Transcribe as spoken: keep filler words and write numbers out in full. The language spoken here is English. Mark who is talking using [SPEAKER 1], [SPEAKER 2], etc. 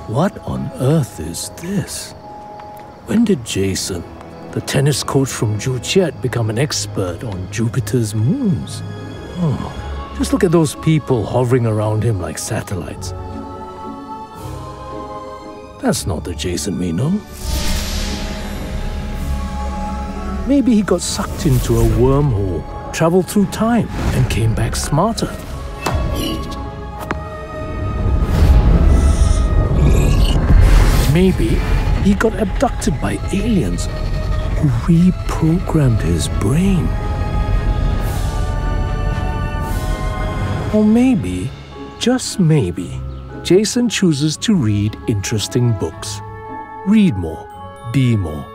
[SPEAKER 1] What on earth is this? When did Jason, the tennis coach from Juchiat, become an expert on Jupiter's moons? Oh, just look at those people hovering around him like satellites. That's not the Jason we know. Maybe he got sucked into a wormhole, traveled through time, and came back smarter. Maybe he got abducted by aliens who reprogrammed his brain. Or maybe, just maybe, Jason chooses to read interesting books. Read more, be more.